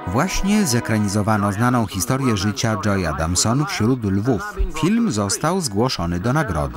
Właśnie zekranizowano znaną historię życia Joy Adamson wśród lwów. Film został zgłoszony do nagrody.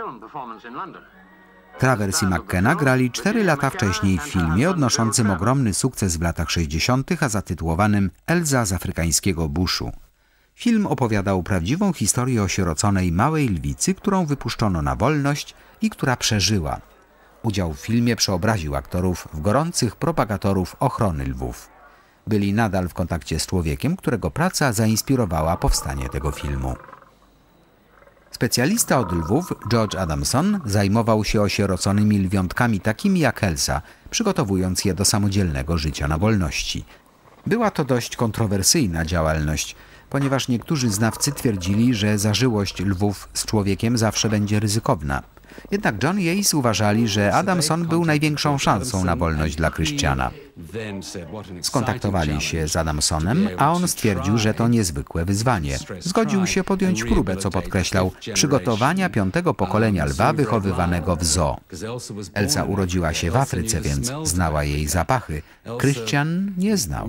Travers i McKenna grali 4 lata wcześniej w filmie odnoszącym ogromny sukces w latach 60., a zatytułowanym Elza z afrykańskiego buszu. Film opowiadał prawdziwą historię osieroconej małej lwicy, którą wypuszczono na wolność i która przeżyła. Udział w filmie przeobraził aktorów w gorących propagatorów ochrony lwów. Byli nadal w kontakcie z człowiekiem, którego praca zainspirowała powstanie tego filmu. Specjalista od lwów George Adamson zajmował się osieroconymi lwiątkami takimi jak Elsa, przygotowując je do samodzielnego życia na wolności. Była to dość kontrowersyjna działalność, ponieważ niektórzy znawcy twierdzili, że zażyłość lwów z człowiekiem zawsze będzie ryzykowna. Jednak John i Ace uważali, że Adamson był największą szansą na wolność dla Christiana. Skontaktowali się z Adamsonem, a on stwierdził, że to niezwykłe wyzwanie. Zgodził się podjąć próbę, co podkreślał, przygotowania 5. pokolenia lwa wychowywanego w zoo. Elsa urodziła się w Afryce, więc znała jej zapachy. Christian nie znał.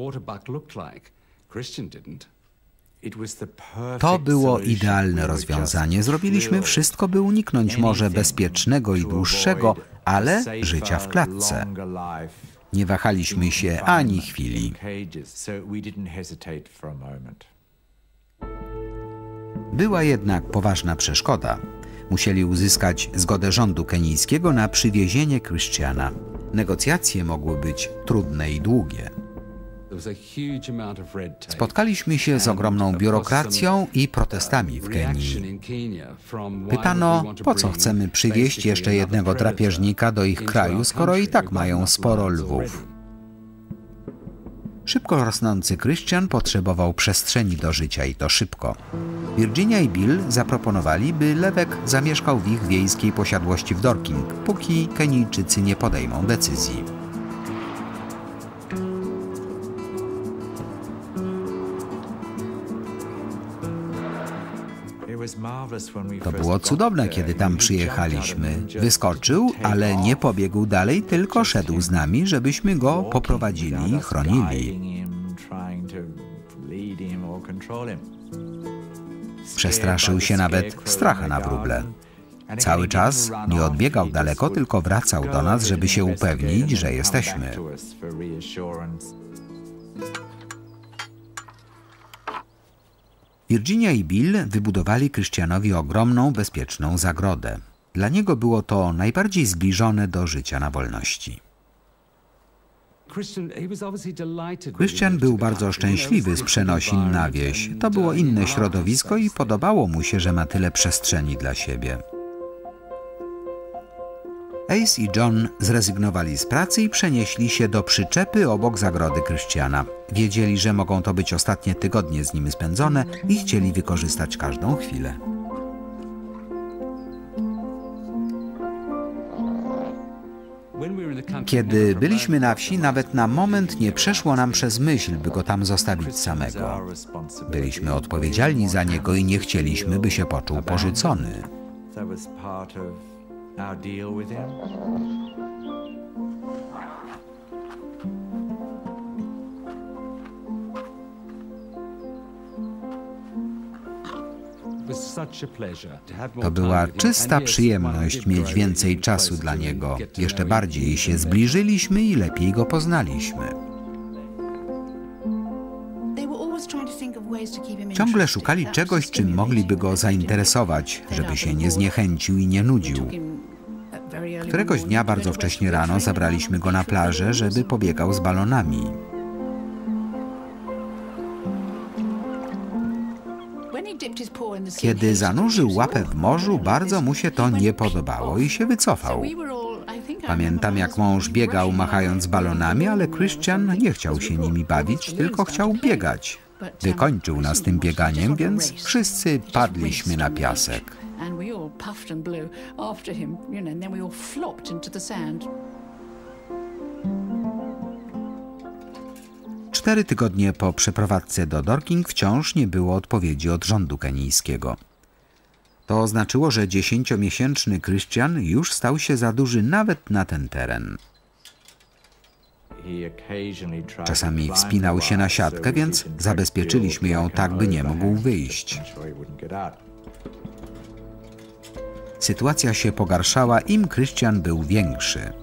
To było idealne rozwiązanie. Zrobiliśmy wszystko, by uniknąć może bezpiecznego i dłuższego, ale życia w klatce. Nie wahaliśmy się ani chwili. Była jednak poważna przeszkoda. Musieli uzyskać zgodę rządu kenijskiego na przywiezienie Christiana. Negocjacje mogły być trudne i długie. Spotkaliśmy się z ogromną biurokracją i protestami w Kenii. Pytano, po co chcemy przywieźć jeszcze jednego drapieżnika do ich kraju, skoro i tak mają sporo lwów. Szybko rosnący Christian potrzebował przestrzeni do życia i to szybko. Virginia i Bill zaproponowali, by lewek zamieszkał w ich wiejskiej posiadłości w Dorking, póki Kenijczycy nie podejmą decyzji. To było cudowne, kiedy tam przyjechaliśmy. Wyskoczył, ale nie pobiegł dalej, tylko szedł z nami, żebyśmy go poprowadzili i chronili. Przestraszył się nawet stracha na wróble. Cały czas nie odbiegał daleko, tylko wracał do nas, żeby się upewnić, że jesteśmy. Virginia i Bill wybudowali Christianowi ogromną, bezpieczną zagrodę. Dla niego było to najbardziej zbliżone do życia na wolności. Christian był bardzo szczęśliwy z przenosin na wieś. To było inne środowisko i podobało mu się, że ma tyle przestrzeni dla siebie. Ace i John zrezygnowali z pracy i przenieśli się do przyczepy obok zagrody Christiana. Wiedzieli, że mogą to być ostatnie tygodnie z nim spędzone i chcieli wykorzystać każdą chwilę. Kiedy byliśmy na wsi, nawet na moment nie przeszło nam przez myśl, by go tam zostawić samego. Byliśmy odpowiedzialni za niego i nie chcieliśmy, by się poczuł porzucony. To była czysta przyjemność mieć więcej czasu dla niego. Jeszcze bardziej się zbliżyliśmy i lepiej go poznaliśmy. Ciągle szukali czegoś, czym mogliby go zainteresować, żeby się nie zniechęcił i nie nudził. Któregoś dnia bardzo wcześnie rano zabraliśmy go na plażę, żeby pobiegał z balonami. Kiedy zanurzył łapę w morzu, bardzo mu się to nie podobało i się wycofał. Pamiętam, jak mąż biegał machając balonami, ale Christian nie chciał się nimi bawić, tylko chciał biegać. Wykończył nas tym bieganiem, więc wszyscy padliśmy na piasek. 4 tygodnie po przeprowadzce do Dorking wciąż nie było odpowiedzi od rządu kenijskiego. To oznaczyło, że 10-miesięczny Christian już stał się za duży nawet na ten teren. Czasami wspinał się na siatkę, więc zabezpieczyliśmy ją tak, by nie mógł wyjść. Sytuacja się pogarszała, im Christian był większy.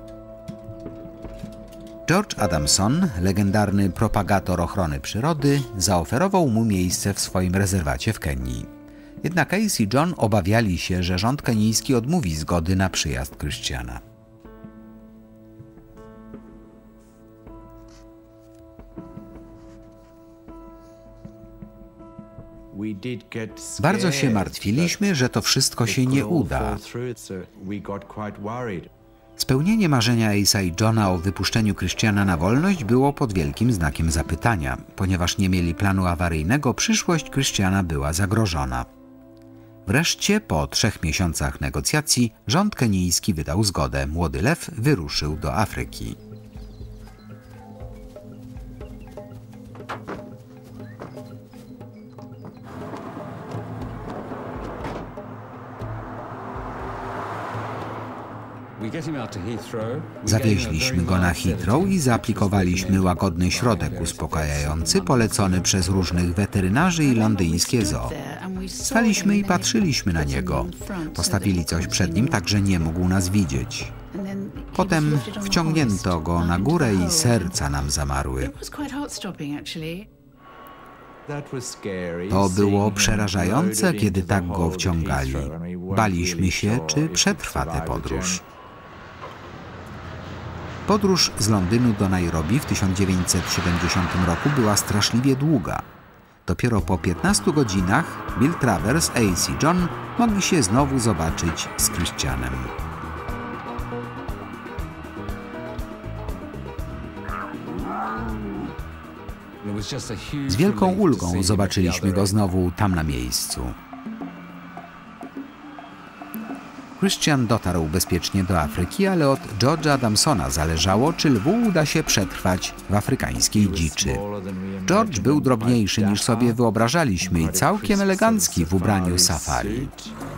George Adamson, legendarny propagator ochrony przyrody, zaoferował mu miejsce w swoim rezerwacie w Kenii. Jednak Ace i John obawiali się, że rząd kenijski odmówi zgody na przyjazd Christiana. Bardzo się martwiliśmy, że to wszystko się nie uda. Spełnienie marzenia Ace'a i Johna o wypuszczeniu Christiana na wolność było pod wielkim znakiem zapytania. Ponieważ nie mieli planu awaryjnego, przyszłość Christiana była zagrożona. Wreszcie, po 3 miesiącach negocjacji, rząd kenijski wydał zgodę. Młody lew wyruszył do Afryki. Zawieźliśmy go na Heathrow i zaaplikowaliśmy łagodny środek uspokajający polecony przez różnych weterynarzy i londyńskie zoo. Staliśmy i patrzyliśmy na niego. Postawili coś przed nim, tak że nie mógł nas widzieć. Potem wciągnięto go na górę i serca nam zamarły. To było przerażające, kiedy tak go wciągali. Baliśmy się, czy przetrwa tę podróż. Podróż z Londynu do Nairobi w 1970 roku była straszliwie długa. Dopiero po 15 godzinach Bill Travers, Ace i John mogli się znowu zobaczyć z Christianem. Z wielką ulgą zobaczyliśmy go znowu tam na miejscu. Christian dotarł bezpiecznie do Afryki, ale od George'a Adamsona zależało, czy lwu uda się przetrwać w afrykańskiej dziczy. George był drobniejszy niż sobie wyobrażaliśmy i całkiem elegancki w ubraniu safari.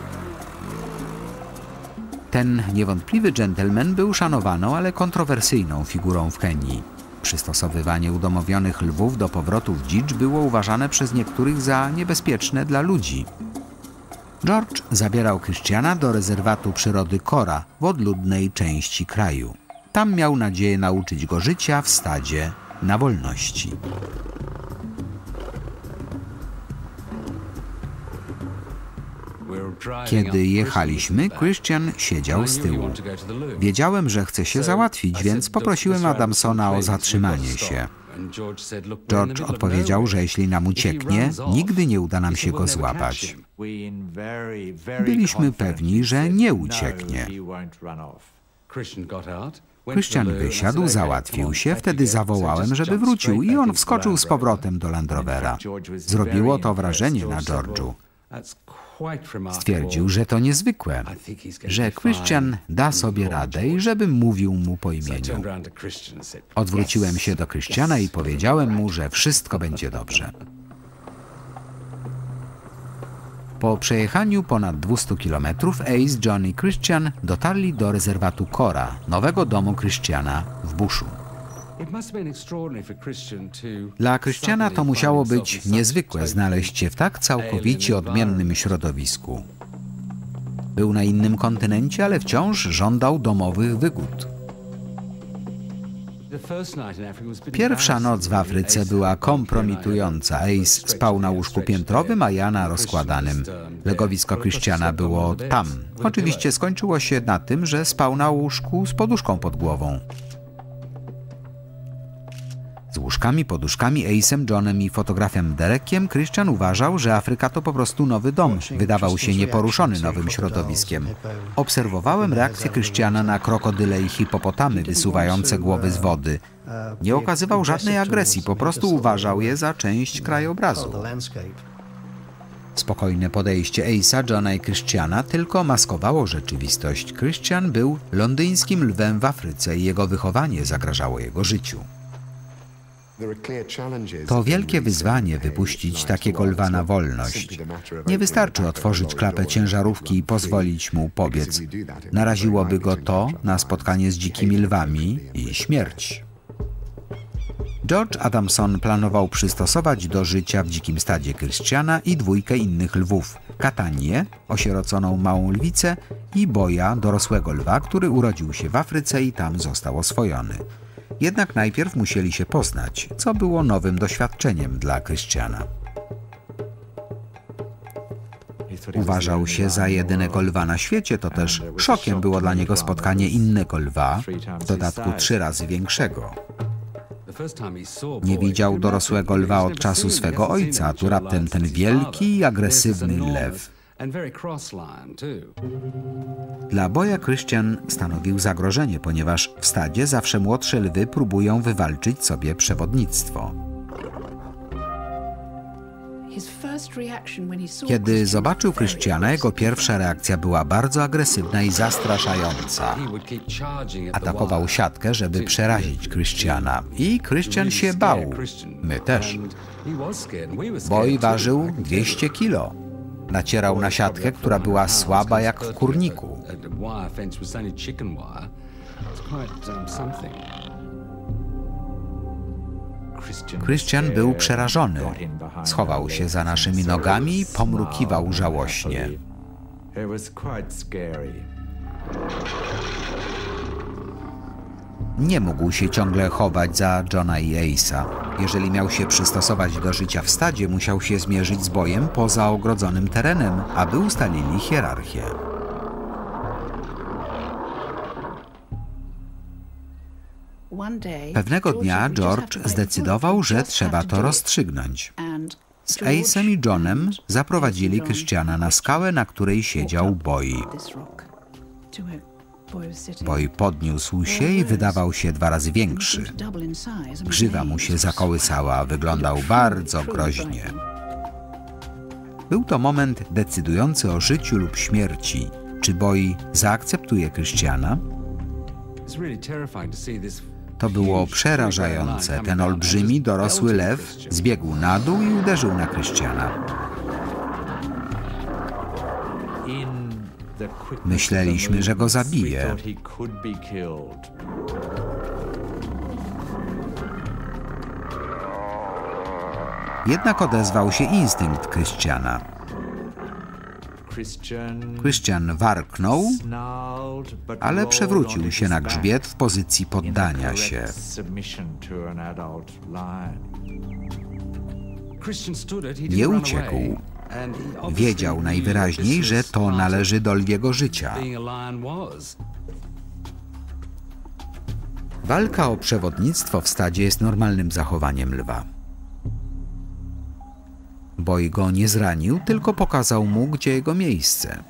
Ten niewątpliwy dżentelmen był szanowaną, ale kontrowersyjną figurą w Kenii. Przystosowywanie udomowionych lwów do powrotu w dzicz było uważane przez niektórych za niebezpieczne dla ludzi. George zabierał Christiana do rezerwatu przyrody Kora w odludnej części kraju. Tam miał nadzieję nauczyć go życia w stadzie na wolności. Kiedy jechaliśmy, Christian siedział z tyłu. Wiedziałem, że chce się załatwić, więc poprosiłem Adamsona o zatrzymanie się. George odpowiedział, że jeśli nam ucieknie, nigdy nie uda nam się go złapać. Byliśmy pewni, że nie ucieknie. Christian wysiadł, załatwił się, wtedy zawołałem, żeby wrócił i on wskoczył z powrotem do Land Rovera. Zrobiło to wrażenie na George'u. Stwierdził, że to niezwykłe, że Christian da sobie radę i żebym mówił mu po imieniu. Odwróciłem się do Christiana i powiedziałem mu, że wszystko będzie dobrze. Po przejechaniu ponad 200 kilometrów Ace, John i Christian dotarli do rezerwatu Kora, nowego domu Christiana w buszu. Dla Christiana to musiało być niezwykłe znaleźć się w tak całkowicie odmiennym środowisku. Był na innym kontynencie, ale wciąż żądał domowych wygód. Pierwsza noc w Afryce była kompromitująca. Ace spał na łóżku piętrowym, a ja na rozkładanym. Legowisko Christiana było tam. Oczywiście skończyło się na tym, że spał na łóżku z poduszką pod głową. Z łóżkami, poduszkami, Ace'em, Johnem i fotografem Derekiem Christian uważał, że Afryka to po prostu nowy dom. Wydawał się nieporuszony nowym środowiskiem. Obserwowałem reakcję Christiana na krokodyle i hipopotamy wysuwające głowy z wody. Nie okazywał żadnej agresji, po prostu uważał je za część krajobrazu. Spokojne podejście Ace'a, Johna i Christiana tylko maskowało rzeczywistość. Christian był londyńskim lwem w Afryce i jego wychowanie zagrażało jego życiu. To wielkie wyzwanie wypuścić takiego lwa na wolność. Nie wystarczy otworzyć klapę ciężarówki i pozwolić mu pobiec. Naraziłoby go to na spotkanie z dzikimi lwami i śmierć. George Adamson planował przystosować do życia w dzikim stadzie Christiana i 2 innych lwów. Katanię, osieroconą małą lwicę, i Boya, dorosłego lwa, który urodził się w Afryce i tam został oswojony. Jednak najpierw musieli się poznać, co było nowym doświadczeniem dla Christiana. Uważał się za jedynego lwa na świecie, to też szokiem było dla niego spotkanie innego lwa, w dodatku 3 razy większego. Nie widział dorosłego lwa od czasu swego ojca, a tu raptem ten wielki i agresywny lew. Dla Boya Christian stanowił zagrożenie, ponieważ w stadzie zawsze młodsze lwy próbują wywalczyć sobie przewodnictwo. Kiedy zobaczył Christiana, jego pierwsza reakcja była bardzo agresywna i zastraszająca. Atakował siatkę, żeby przerazić Christiana. I Christian się bał. My też. Boy ważył 200 kilo. Nacierał na siatkę, która była słaba jak w kurniku. Christian był przerażony. Schował się za naszymi nogami i pomrukiwał żałośnie. Nie mógł się ciągle chować za Johna i Ace'a. Jeżeli miał się przystosować do życia w stadzie, musiał się zmierzyć z Boyem poza ogrodzonym terenem, aby ustalili hierarchię. Pewnego dnia George zdecydował, że trzeba to rozstrzygnąć. Z Ace'em i Johnem zaprowadzili Christiana na skałę, na której siedział Boy. Boy podniósł się i wydawał się 2 razy większy. Grzywa mu się zakołysała, wyglądał bardzo groźnie. Był to moment decydujący o życiu lub śmierci. Czy Boy zaakceptuje Christiana? To było przerażające. Ten olbrzymi, dorosły lew zbiegł na dół i uderzył na Christiana. Myśleliśmy, że go zabije. Jednak odezwał się instynkt Christiana. Christian warknął, ale przewrócił się na grzbiet w pozycji poddania się. Nie uciekł. Wiedział najwyraźniej, że to należy do lwiego życia. Walka o przewodnictwo w stadzie jest normalnym zachowaniem lwa. Boy go nie zranił, tylko pokazał mu, gdzie jego miejsce.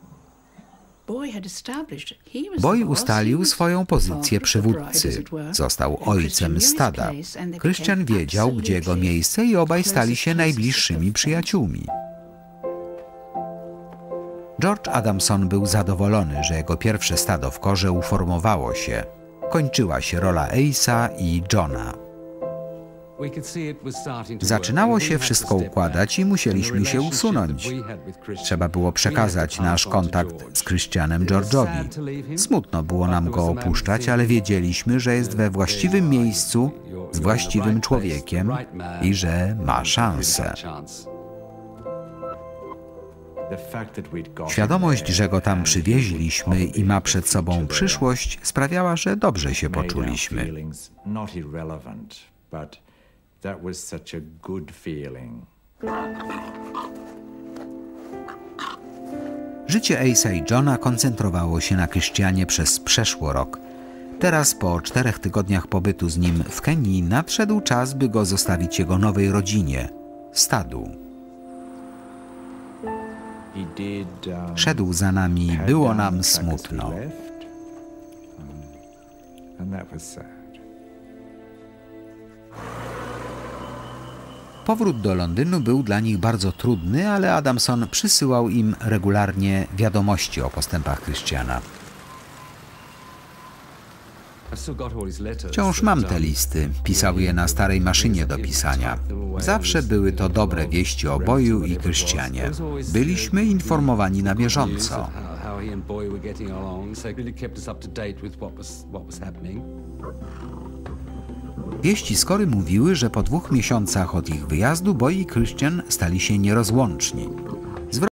Boy ustalił swoją pozycję przywódcy. Został ojcem stada. Christian wiedział, gdzie jego miejsce i obaj stali się najbliższymi przyjaciółmi. George Adamson był zadowolony, że jego pierwsze stado w korze uformowało się. Kończyła się rola Ace'a i Johna. Zaczynało się wszystko układać i musieliśmy się usunąć. Trzeba było przekazać nasz kontakt z Christianem George'owi. Smutno było nam go opuszczać, ale wiedzieliśmy, że jest we właściwym miejscu, z właściwym człowiekiem i że ma szansę. Świadomość, że go tam przywieźliśmy i ma przed sobą przyszłość, sprawiała, że dobrze się poczuliśmy. Życie Ace'a i Johna koncentrowało się na Christianie przez przeszły rok. Teraz, po 4 tygodniach pobytu z nim w Kenii, nadszedł czas, by go zostawić jego nowej rodzinie, stadu. Szedł za nami, było nam smutno. Powrót do Londynu był dla nich bardzo trudny, ale Adamson przysyłał im regularnie wiadomości o postępach Christiana. Wciąż mam te listy. Pisał je na starej maszynie do pisania. Zawsze były to dobre wieści o Boyu i Christianie. Byliśmy informowani na bieżąco. Wieści z Kory mówiły, że po 2 miesiącach od ich wyjazdu Boy i Christian stali się nierozłączni.